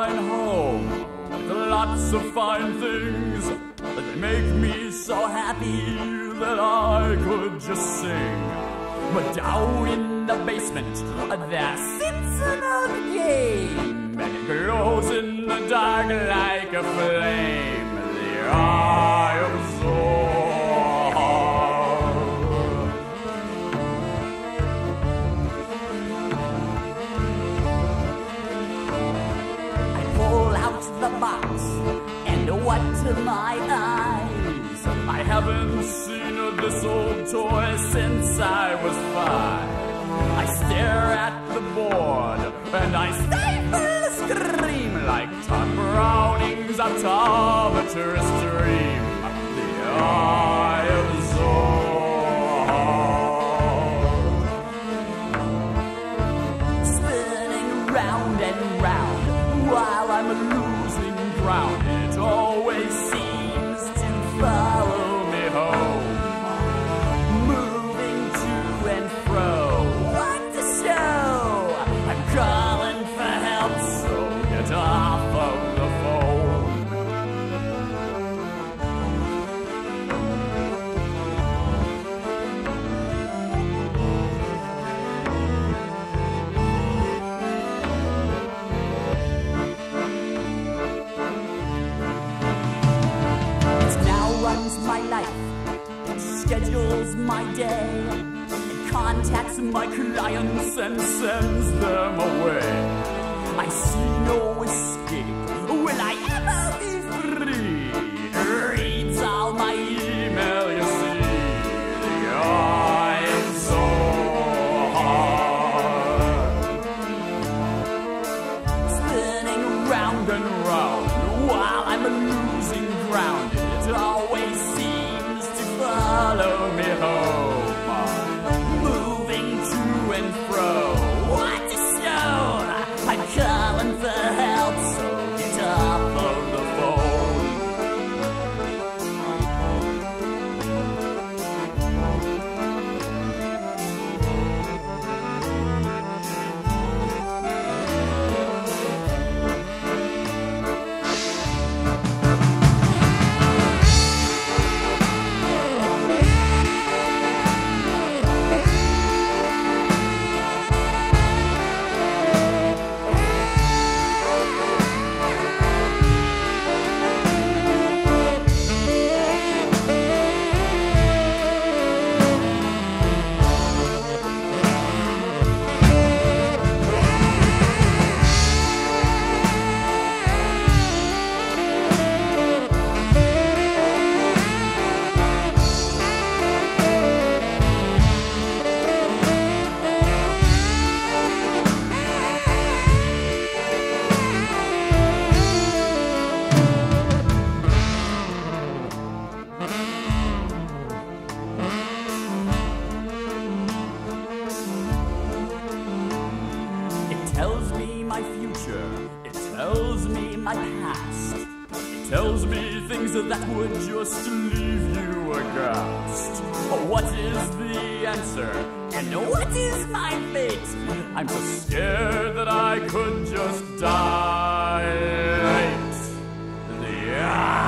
fine home with lots of fine things that make me so happy that I could just sing. But down in the basement, there sits an old game, and it glows in the dark like a flame. The Eye of Zorn. I pull out the box, and what to my eyes? I haven't seen this old toy since I was 5. I stare at the board, and I stifle a scream like Todd Browning's optometrist dream. The Eye of Zorn. Spinning round and round while I'm losing ground. It always seems to follow me home, moving to and fro. What to show? I'm calling for help, so get off of the phone. It now runs my life, schedules my day, it contacts my clients and sends them away. I see no escape. Will I ever be free? Reads all my email, you see. The Eye of Zorn. Spinning round and round while I'm losing ground. It always seems to follow me home, moving to and fro. What to show? I'm calling for help, so get off of the phone. It tells me my future, it tells me my past. It tells me things that would just leave you aghast. What is the answer? And what is my fate? I'm so scared that I could just die late. The